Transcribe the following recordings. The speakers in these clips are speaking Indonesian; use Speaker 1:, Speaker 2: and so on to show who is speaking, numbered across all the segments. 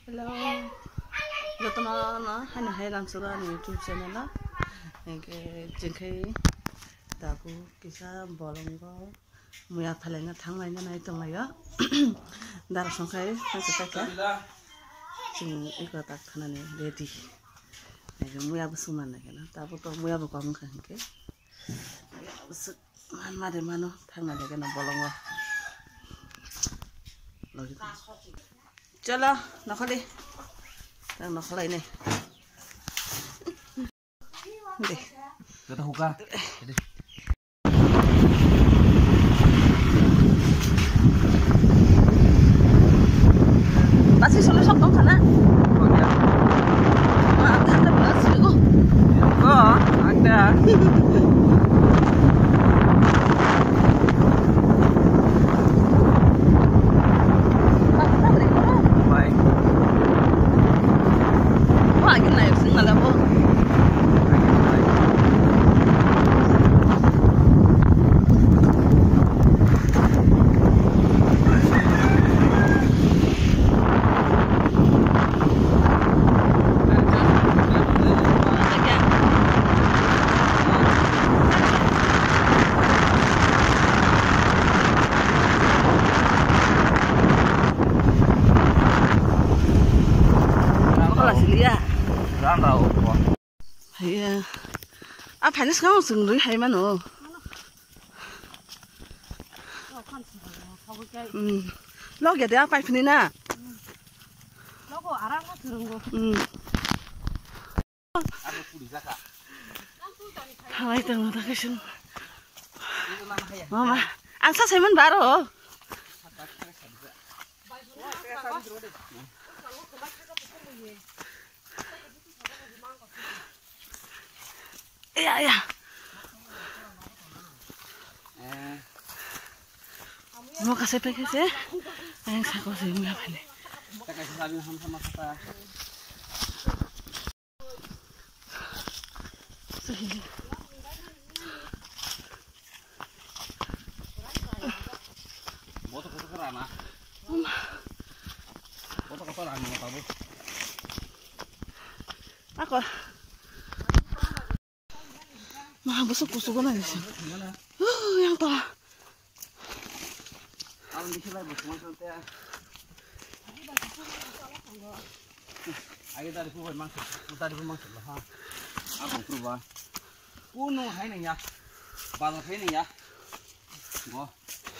Speaker 1: Hello. Goto na hana hai lam sura ni YouTube channel na. Engke jengkai dabu kisa bolongo muya phalenga thanglai na nai tonglai ya. Dar songkai thangse taka. Jing iko tak khanani ready. Engke muya busuman na kana. Dabu to muya bu kam khanke. Man mare mano thanglai kana bolongo. Chalo, nakali. Tang nakalay ni. Hindi.
Speaker 2: Kita huka.
Speaker 1: Masih solusok dong kana. Ada belas itu.
Speaker 2: Oh, ada.
Speaker 1: Iya. Apa ini sekarang sendiri hai mana? Lo gede apa ini na?
Speaker 3: Lo kok arang kok durung.
Speaker 2: Ada pudi zaka.
Speaker 1: Hai tengok tak kesin. Mama, angsa semen baru. Iya. Mau kasih pakai sih? Yang saya kasih apa nih?
Speaker 2: Kita kasih lagi sama kita. Boto kerana. Boto kerana tahu.
Speaker 1: Aku. Mah busuk na sih. Yang toh.
Speaker 2: Alam di sini bos maksudnya. Ayo tadi pun maksud lah. Aku coba. Puno hai nih ya. Balok ini ya. Go.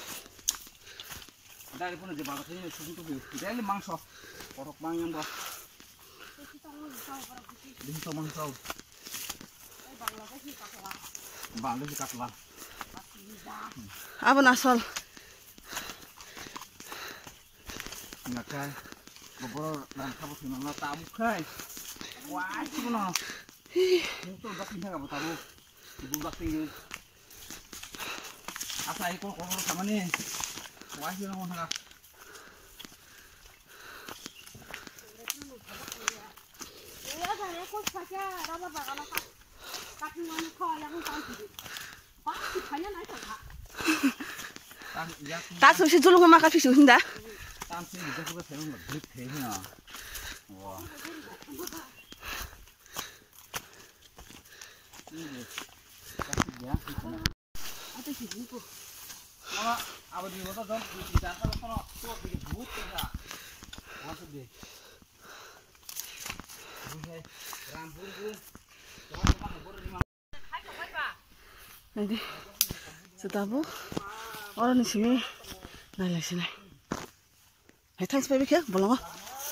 Speaker 2: Dari pun di balok ini susu tuh. Dia ini mangso. Korok bangyan doh. Di situ mangso. Bang, lu sikat lah.
Speaker 1: Apa nasol?
Speaker 2: Nggak kai. Beberapa dan kamu sini tamu kai. Wah, itu mana? Itu udah tinggal kamu tamu. Ibu udah tinggal. Asa ikut kalau sama nih. Wah, itu nama nak.
Speaker 3: Ya, saya kok saja raba bakal apa? Tapi mana kau yang tahu? Pasti banyak naik tak?
Speaker 1: Tak susi dulu ngemakan fisu hendak.
Speaker 2: Tansi juga suka sering ngeblik kayaknya. Wah. Ini kasih dia.
Speaker 3: Ada sih buku.
Speaker 2: Mama, abang di motor dong. Di dasar kalau tuh bikin buku ya. Masuk deh. Bukan rambut bu.
Speaker 1: Nanti setahu orang di sini nanya sini. Hai tang sebaik ya, bolong ah.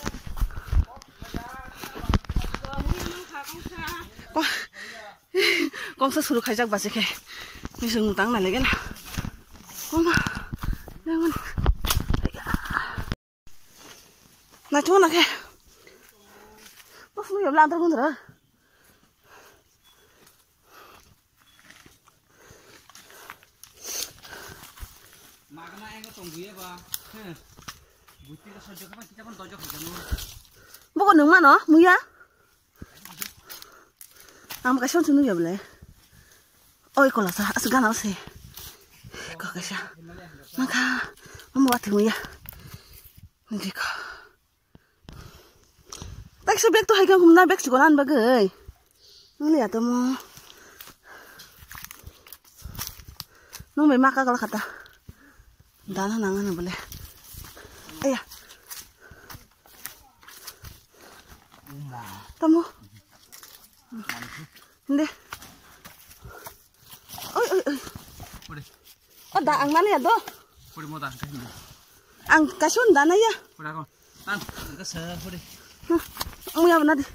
Speaker 1: Wah, kongsa suruh kajak basi ke, misung utang nanya lagi lah. Oma, jangan. Nah cuma nak ke, pas lu ya belantar kuntra.
Speaker 2: Makna yang tunggu ya pak, buti kesojok apa kita pun tojok kan?
Speaker 1: Bukan nung mana, muya? Am kasih orang ya boleh. Oh ikolah sah, segan apa sih? Kau kasih, maka membuat muya. Nanti kau. bag tuh hai kang kumna bag sikonan bagai. Nang lihat tuh mau. Nung may maka kalau kata. Dana nangan boleh. Ayah. Tamu. Hindi. Oi. Oh, daang mana ya doh?
Speaker 2: Pwede mo tayo kasi.
Speaker 1: Ang kasun dana ya.
Speaker 2: Pwede ako. Tan, kasi pwede.
Speaker 1: Ang yaw na di.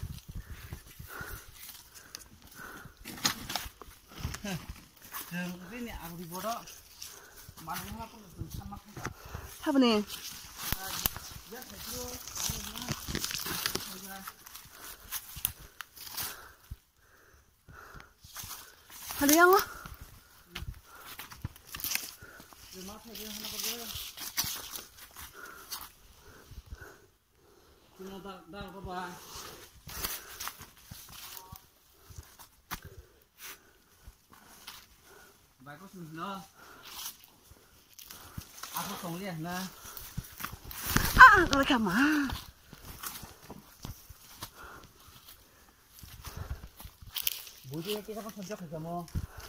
Speaker 2: Ini aku di bodoh. Mana pun sama kita.
Speaker 1: Apa nih? Ada yang loh.
Speaker 2: Bagus nih, aku không lihat nah.
Speaker 1: Kalau kamu.
Speaker 2: Budi kita pas sejak kamu.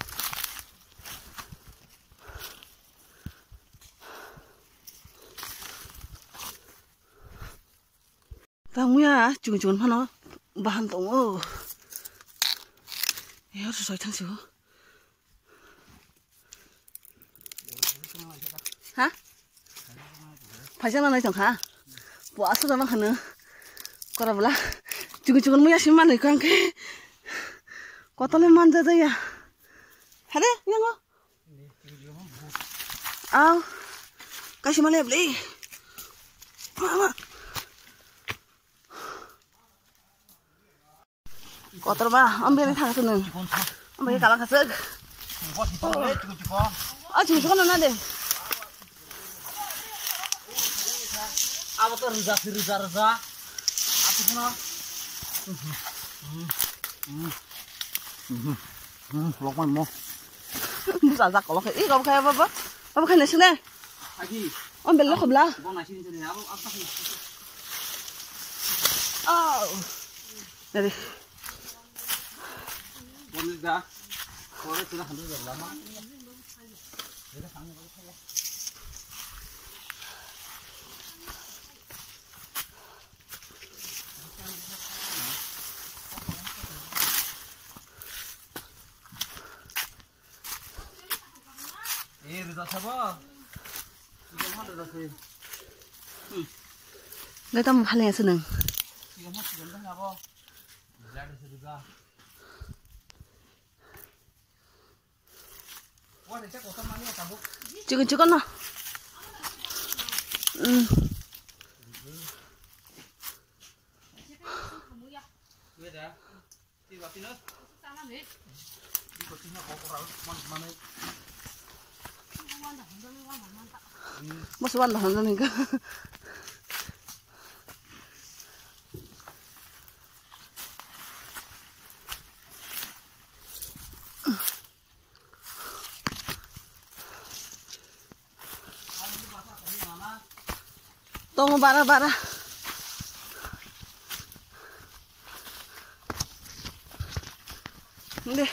Speaker 1: Kamu ya, jungun mana bahan tunggu. Ya harus sesuai sih. Hah? Pasang mana itu kah? Buat apa sama kana? Kau belah, jungun mu ya sih mana ikan ke? Kota le manja ya. Ada yang lo? Kasih mana beli? Mama. Kotor bah, ambil ini thang seneng. Ambil kalah kasih. Cuma mana deh?
Speaker 2: Apa tuh reza? Apa sana? Lokman mau.
Speaker 1: Bisa kalau kayak kamu kayak apa? Apa kayak nasi nih?
Speaker 2: Lagi.
Speaker 1: Ambil lo kebelah.
Speaker 2: Bang nasi ini jadi apa sih?
Speaker 1: Dari.
Speaker 2: Boleh dah. Boleh sudah hampir lama. Reza siapa? Jangan ada sih.
Speaker 1: Gak tahu hal yang seneng.
Speaker 2: Jangan apa? Ada juga. Wah, ini kok sama ni tabuk.
Speaker 1: Cukup noh.
Speaker 2: Beda. Tiba-tiba. Sana ni. Tiba-tiba kau kurang mana?
Speaker 1: Mas wala na ning ka. Tunggu bara-bara. Hindi.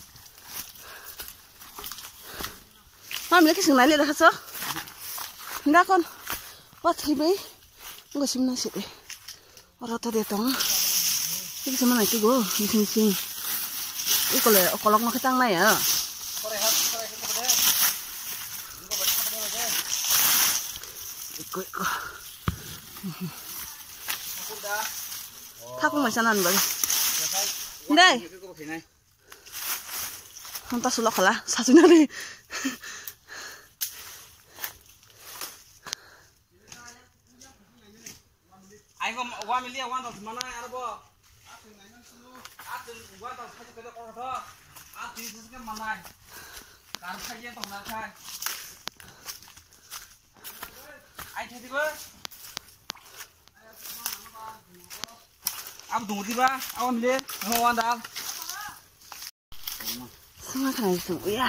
Speaker 1: Mami lagi sing nali dah so. Nda kon. Wat hibe. Ngo simna si. Ora to detong. Iki sama naik go, sing. Iko le okolok na kitang na ya. Iko. Takung masanan ba? Ndai. Honta sulok lah, satunya deh.
Speaker 2: Ayo gua milih wan tas mana ya bo? Atin gua tas saja kada kordo. Atin seske mana? Kar saja to na khai. Ai thadi ba? Ab dung di ba? Awan milih wan dal.
Speaker 1: Semua kan itu ya.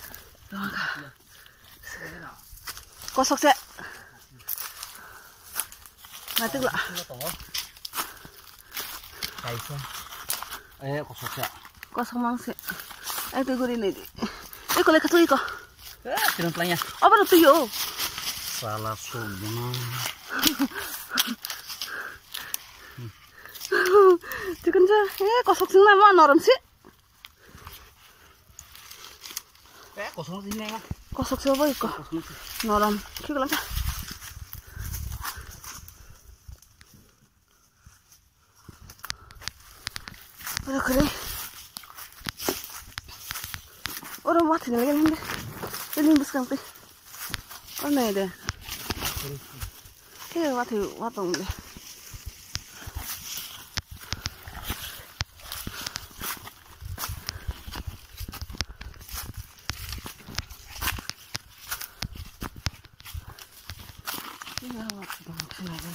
Speaker 1: Kosok sih. Mati lah.
Speaker 2: Kaisa. Kosoknya.
Speaker 1: Kosong mangse. Itu gue ini. Iko leka tuh iko.
Speaker 2: Tidak pelanya.
Speaker 1: Apa tuh yo?
Speaker 2: Salah sumber.
Speaker 1: Chicken ja. Kosok sing nama noram sih.
Speaker 2: Kosong sini ya.
Speaker 1: Kosok siapa iko? Noram. Kiko leka. Udah kere. Orang mati lagi nih. Ini bukan pe. Oh nih deh. Kayak watong deh. Ini watong sini deh.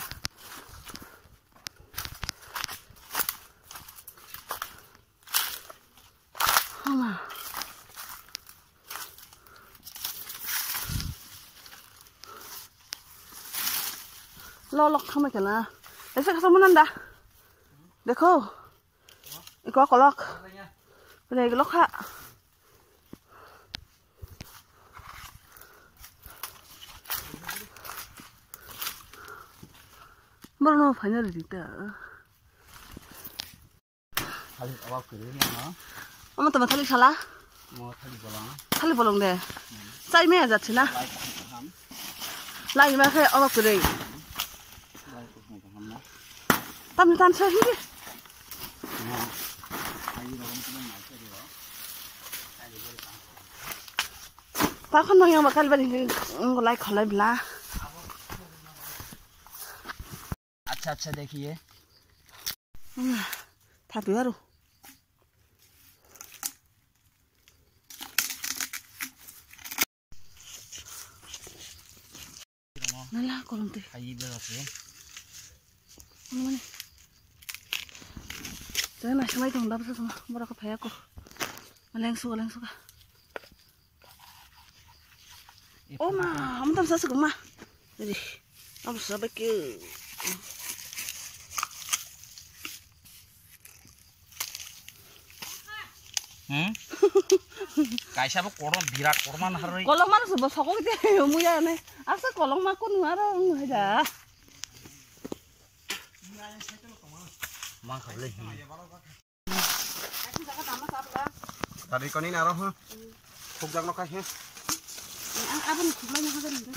Speaker 1: Mama. Lo lọc không phải là đấy sẽ không muốn ăn đã được không có lọc bên này cái lọc hạ bao nó phải nhớ được gì tớ 엄마 또 탈리 살아? 탈리 볼롱 돼. 짜이메야 자치나? 라이메 해 어머 그래. 땀이 단차 힘이. 바컨 방향 막갈 바리 거 라이 컬라이 빌라.
Speaker 2: अच्छा देखिए
Speaker 1: 다 비와로. Nala kolong teh.
Speaker 2: Kayi berapa ya?
Speaker 1: Mana? Jangan nasi mai dong, dapat sama. Murah ke aku. Maleng suka. Oh ma, kamu tak bisa suka ma. Jadi, kamu sampai ke.
Speaker 2: Kaisa bu koron birak korman hari.
Speaker 1: Kolong mana sebab sokong itu muya nih. Asa kolong maku nuarang aja.
Speaker 2: Mang kali.
Speaker 4: Tadi kau ni naruh ha? Kujang nak kah?
Speaker 1: Apa nih sebenarnya apa nih?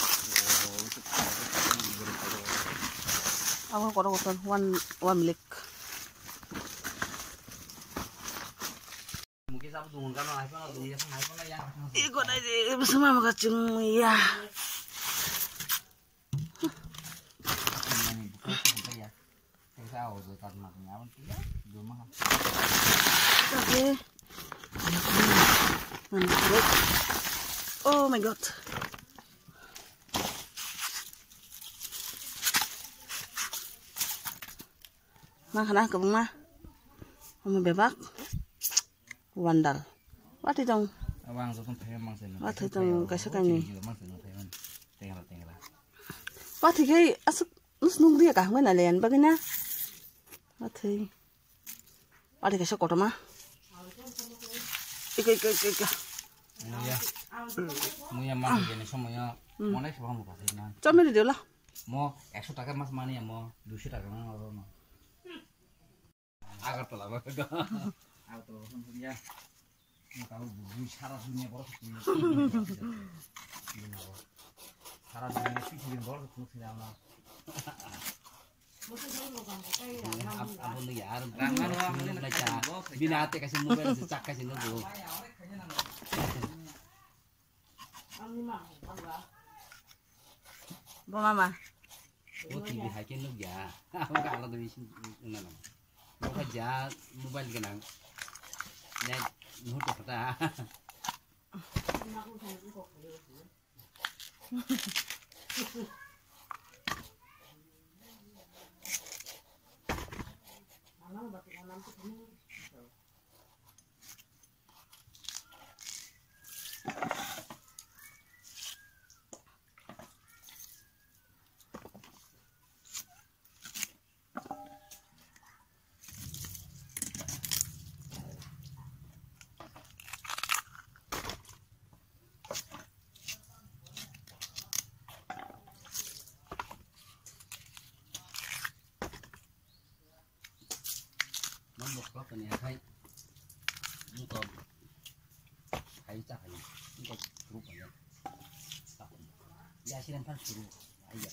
Speaker 1: Aku kotor one milik.
Speaker 2: Mungkin sabu tunggu kan iPhone atau iPhone ya.
Speaker 1: Ikut aja bersama makacung ya. Oke. Oh my god. Makan ke rumah. Mau bebak. Wandal. Wat itu?
Speaker 2: Awang so pun mang sen.
Speaker 1: Wat itu kasih kami.
Speaker 2: Mang sen tengah.
Speaker 1: Wat itu asuk nus nung dia kah mana lian bagainya? Wat itu. Wat itu kasih kotor mah. Ika.
Speaker 2: Muya mang sen semuanya. Mau naik sebab mau kasih nang.
Speaker 1: Coba dia lah.
Speaker 2: Mau 100 টাকা mas mana ya mau 200 টাকা nang orang. Agar telah bagus. Atau ya kalau bui salah dunia boros salah dunia sih jadi boros terus tidak mau abon lagi arem rangan orang baca binate kasih mobil secak kasih nunggu
Speaker 1: Bawa mama.
Speaker 2: oh TV hakin lu ya kalau tuh sih mana mau kerja mobile kenang net nuhut kata 먹고 그냥 할 이거 가이자 가이 이거 주로 그냥 야시란 판 주로 아이야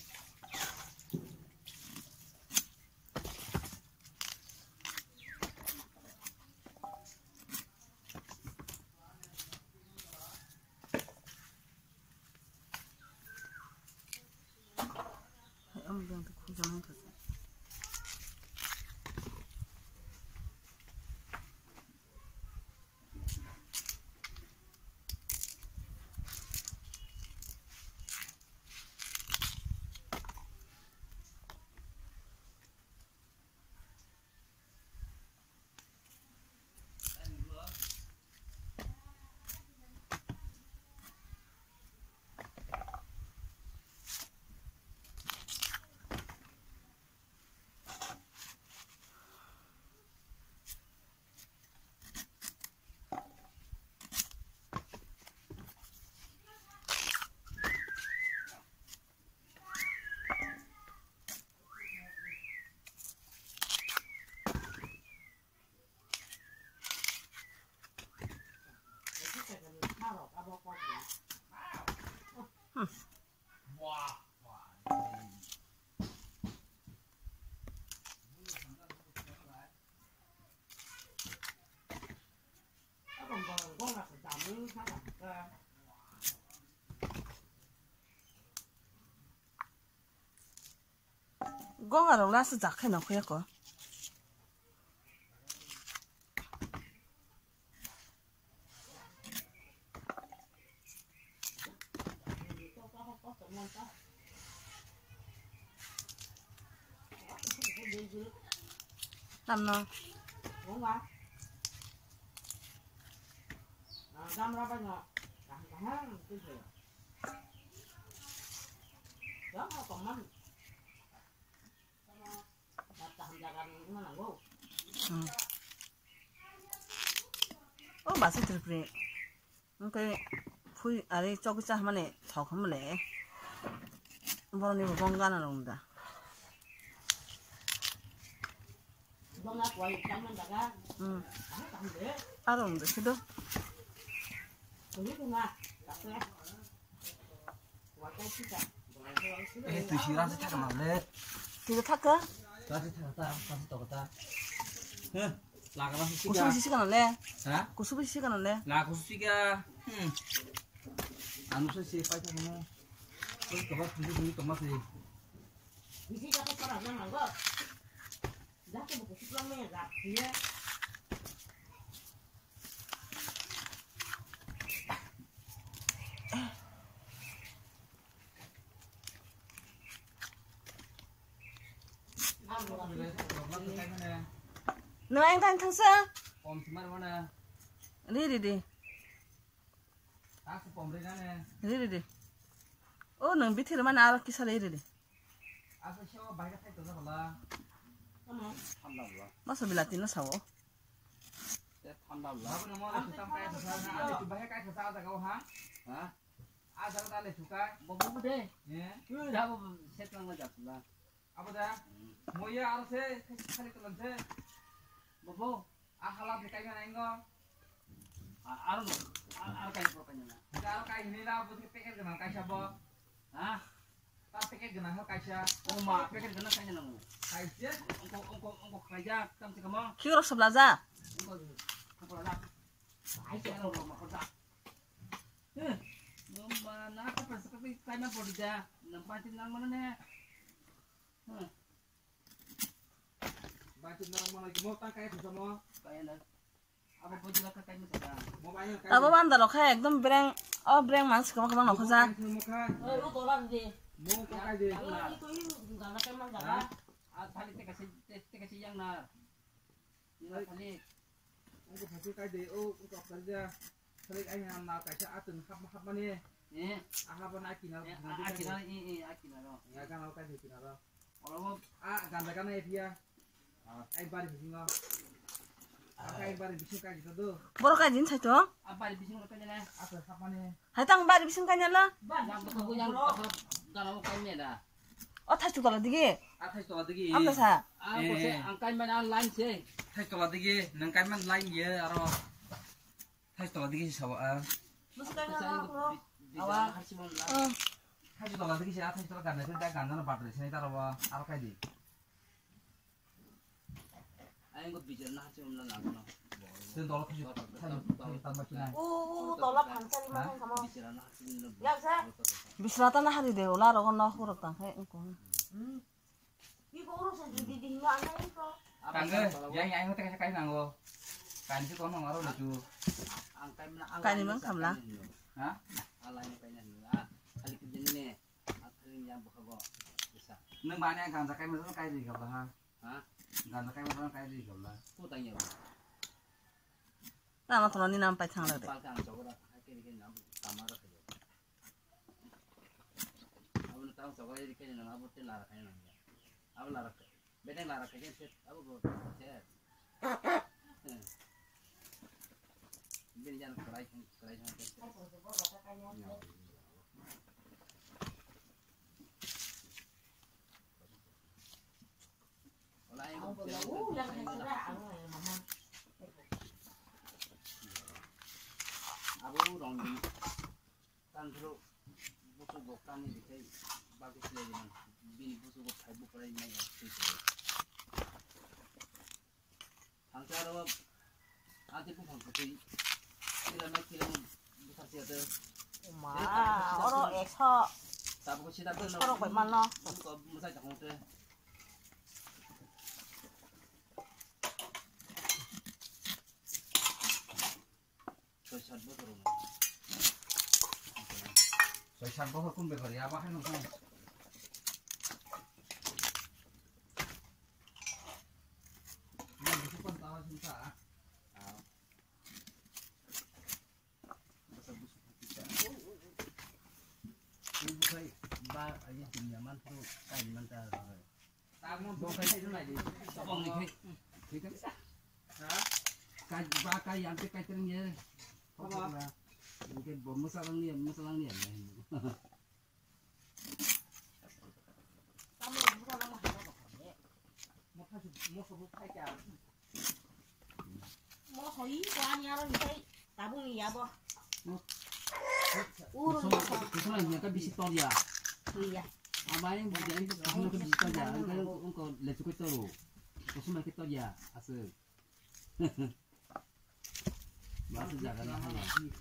Speaker 1: 엄마한테 고정한 거지. Có ở đâu sự giặc hay nào khuyết có. Làm nào?
Speaker 3: Đúng không? Dăm ra bên ngọ, cả hàng cái gì? Đó nó còn mắm.
Speaker 1: 맛있을 그래. 그러니까 부이 아래 저기 하면에 더 하면에 뭐니 건강하는 온다. 응. 알아온다. 그도.
Speaker 2: 두 시간씩 타고 말래.
Speaker 1: 이거 탈까?
Speaker 2: 다시 타갔다. 다시 떠갔다. 응. 나가봐 시간.
Speaker 1: 고수비 시간 할래?
Speaker 2: 자.
Speaker 1: 고수비 시간 할래?
Speaker 2: 나 고수비가 안 웃었지 빨리 거기 가봐 분이 tomate.
Speaker 3: 이제 자꾸 사람 안 거. 나도 먹고 싶으면 나 뒤에.
Speaker 1: Nửa anh thanh thằng sao?
Speaker 2: Pom thì mất nè.
Speaker 1: Đi.
Speaker 2: Ta sẽ pom đây nè.
Speaker 1: Đi. Ô nương biết thì mà nào cái sao đi.
Speaker 2: À phải cho bài cái thay từ nó là. Tham đầu là.
Speaker 1: Mà sao bị lạt nó sao?
Speaker 2: Tham đầu là. Nó mà chúng ta cái sao na để chụp bài cái sao ta câu hả? Hả? À sao ta để chụp cái?
Speaker 3: Bố đây.
Speaker 2: Nhé.
Speaker 3: Cứ đã xét năng là giặt là.
Speaker 2: À bây giờ. Mỗi giờ ăn xe khai cái lần xe. Bố. À halat cái này anh ngon.
Speaker 3: Aro kay po kanya na.
Speaker 2: Ikaw kay nila buti tiket ganang kay siya bo.
Speaker 3: Ha?
Speaker 2: Ta tiket ganang ho kay siya.
Speaker 3: Uma, kaya ganun kanya na mo.
Speaker 2: Kay siya.
Speaker 3: Ongko kaya tam si kamo.
Speaker 1: 키로 섭라자.
Speaker 3: Ongko na. Ay siya ro makoda. Uma na ka pa sa kay na podi da. Nampatin nang mo na.
Speaker 2: Baca narang mo lagi mo ta kay sa mo.
Speaker 3: Kaya na. Apa po jila ka kay mo sa.
Speaker 2: Mo ba yun kay.
Speaker 1: 아빠 만다 놓고 एकदम 브랭 브랭 많지 그만 놓고 자.
Speaker 2: Mo ka.
Speaker 3: Ito lang di.
Speaker 2: Mo ka kay di.
Speaker 3: Ito yung gana kay man daga. At palit kasi yang na. Nila palit.
Speaker 2: Mo ka pasi kay di o ko sarja. Salik ay na kay siya atun hap mani.
Speaker 3: Eh,
Speaker 2: Aha ba na kinal.
Speaker 3: akina ro.
Speaker 2: Ya kan kay di kinal.
Speaker 3: Olo mo
Speaker 2: Ah ganda kan ay dia. Ay bari bisingo. Ay bari bising kay gitu do.
Speaker 1: 뭐라까지 인차 줘?
Speaker 3: apa di bising ka na.
Speaker 2: Atun hap mani.
Speaker 1: 하여튼 말이 무슨 가냐라?
Speaker 3: Yang betul yang gana mo kay meda.
Speaker 1: 타 죽어라 되게.
Speaker 2: Atas to adigi.
Speaker 1: 아무사.
Speaker 3: Ako sa ang kay man online siya.
Speaker 2: 타이 돌아다기 능까만 라인 예 알아. 타이 돌아다기 사와.
Speaker 1: 무슨 깔나 그럼 아와
Speaker 2: 타이 돌아다기 시 타이 돌아가네. 근데 간다는 바들 세네 따라와. 알아 가지.
Speaker 5: 아니 그 비전 하지 없는 나구나.
Speaker 2: 그 너로 타이 맞기나.
Speaker 1: 오 dollar 반짜리만 해 가만
Speaker 5: 비전 하지 없는.
Speaker 1: 야세 비스라다나 하리 되고 나로 나 호럭다 해 응고
Speaker 3: 이거 오로서 디디디 이거 안 하니까.
Speaker 2: Kangge, yang yang teh kain nanggo. Kain itu kono ngaro lucu.
Speaker 1: Kain mang kamla.
Speaker 2: Hah?
Speaker 5: Alanya kainan lah. Kali kerja ni, akhirnya yang buka go bisa.
Speaker 2: Nang banyak kan sakai mesin kain di kablah.
Speaker 5: Hah?
Speaker 2: Kan sakai mesin kain di kablah.
Speaker 5: Ku tanya.
Speaker 1: 나만 돈이 남 빠이 창라 돼
Speaker 5: Palkan coklat, akhirnya nabu kamar kerja. Abang tahu coklat di kerja nang abu telar kainan. Abu lar. Beda lar kerja set abu go set. Beda jangan kerai set. Wala abu rong di kan terus butuh bukan ini kayak bagus lagi man bini butuh bukan bukan ini yang sih angkara anti pun putih kira bukan siapa
Speaker 1: 마 어로 엑서
Speaker 5: tapi kita tuh
Speaker 1: 서로 얼마나
Speaker 5: kok masa jangan tuh sosial betul
Speaker 2: Saya sampo hukum bekari apa kan hukum. Ini buku pun tahu cinta.
Speaker 5: ibu saya ba aja pinjaman tuh kain mental
Speaker 2: Kamu dong kayak itu lagi.
Speaker 5: bong nih
Speaker 2: Gitu. Hah? Kayak yang kayak ternyata. Apa? Mungkin bom masalah ni.
Speaker 3: kamu bukan lama
Speaker 2: Mau sebut kayak
Speaker 3: mau soi qua nhà rồi thấy ta bung gì vậy
Speaker 5: Kusuma nyaka bisi toria.
Speaker 3: iya
Speaker 5: Abang yang berjalan itu kusuma ke bisi toria. Engkau lecu ke toru. Kusuma ke toria asal. Bahasa jaga lah ya.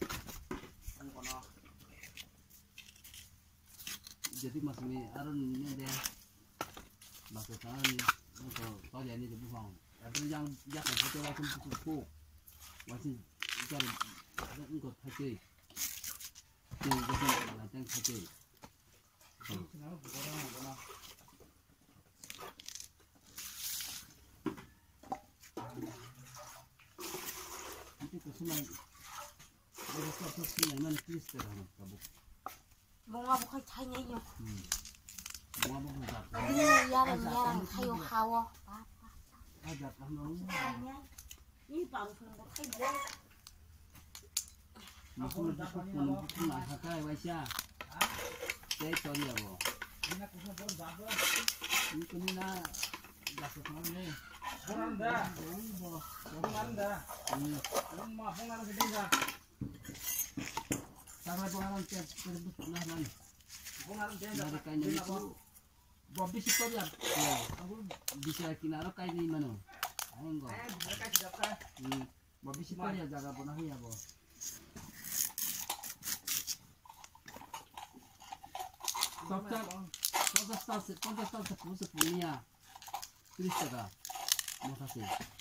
Speaker 5: Jadi maksudnya arun ini deh. Maksudnya ni engkau toria ni tu bukan. Tapi yang jangan kau toria pun cukup. Masih cari engkau pakai. Jadi macam pakai. Itu kusuma. Dari satu sini mana krister kan kabuk.
Speaker 3: mau ngapa kau tanya yo
Speaker 5: Mau apa buat?
Speaker 3: ini yaran kayu hawa
Speaker 5: Ada apa mau?
Speaker 3: ini bang kau kayu bong
Speaker 5: Aku nak pun nak pakai Waisya. Saya cari apa?
Speaker 2: Ini kusuma pun jago.
Speaker 5: Ini kini nak jatuh mana ni?
Speaker 2: Bonanda.
Speaker 5: Oh,
Speaker 2: Bonanda. Ini mah bonanda sedih dah.
Speaker 5: Sampai pengaruh terbut nah mana?
Speaker 2: Bonanda dia
Speaker 5: Dari kain itu, Bobby sih kau ya. Aku bisa kinaro kain ini mana? Enggak.
Speaker 2: mereka tidak kah?
Speaker 5: Bobby sih kau ya jaga punah ya bo. Kontestan sepunya Kristega mau kasih.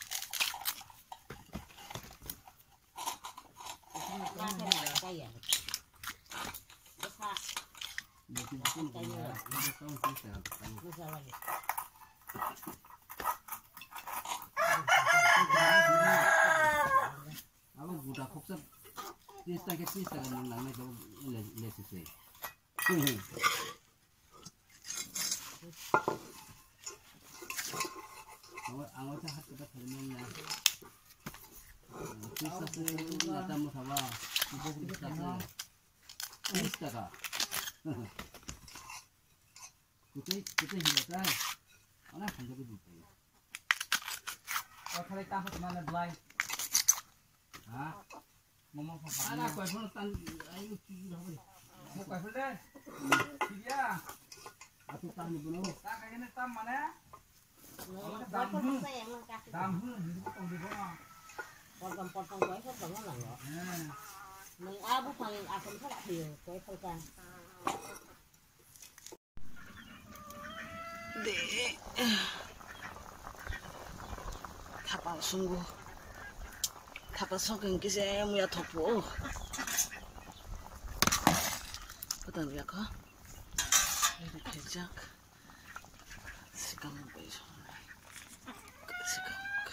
Speaker 3: kaya
Speaker 5: Jadi pun kontestan Kristega.
Speaker 3: bisa lagi
Speaker 5: Aku budak koksa Kristega nang nang itu lesese. Awak cakap kita terima. Kita semua ada masalah. Kita tak. Kita hilang. Anak kan jadi buta.
Speaker 2: kali tahu mana belai. Hah? Ngomong apa?
Speaker 5: Ada kau pun tan ayu cium apa?
Speaker 2: Mau kau deh? Iya.
Speaker 5: Aku tan ni pun.
Speaker 2: Tak kayak ini tam mana?
Speaker 3: Quay không xe mà cắt.
Speaker 2: Tam hidup kau di bawah.
Speaker 3: Potong quay không có ngon lắm. Mình bút phần không có thì quay không can.
Speaker 1: 네. 타바 송구. 타바 송근 기세 뭐야 덮고. 그다음 뭐야 가? 이렇게 쫙. 시간 먹어요. 시간.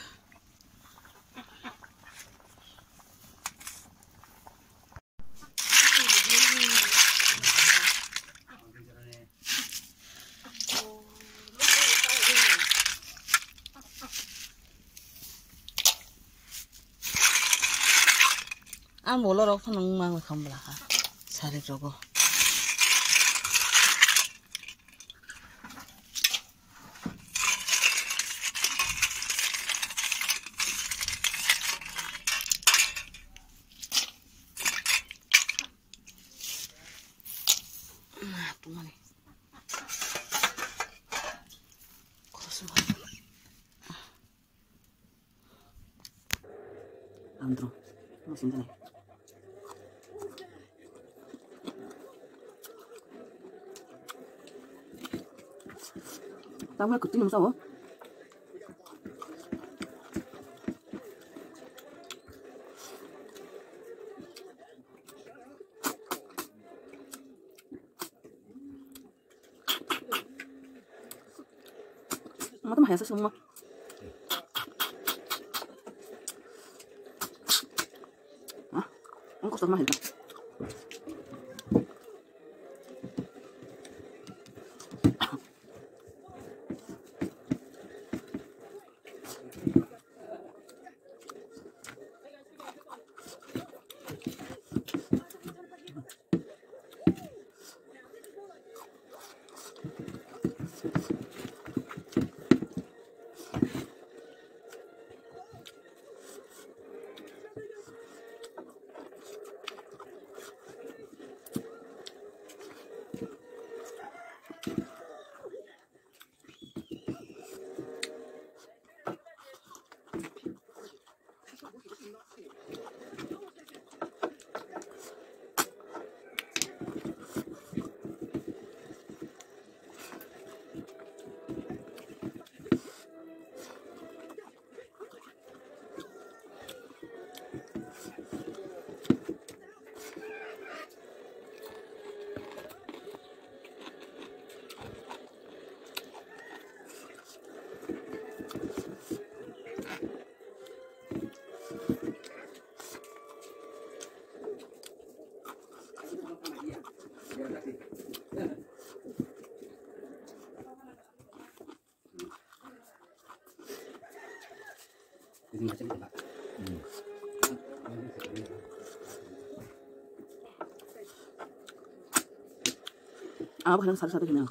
Speaker 1: 몰라라 그냥 망을 감불아 살이 저거 똥하네 코스마 안 들어 무슨 tao nghe cực tiếng làm sao hả? Mà tao mày sao xong mà? Hả? Không có sao mà hết rồi. 아, 그냥 살살 그냥.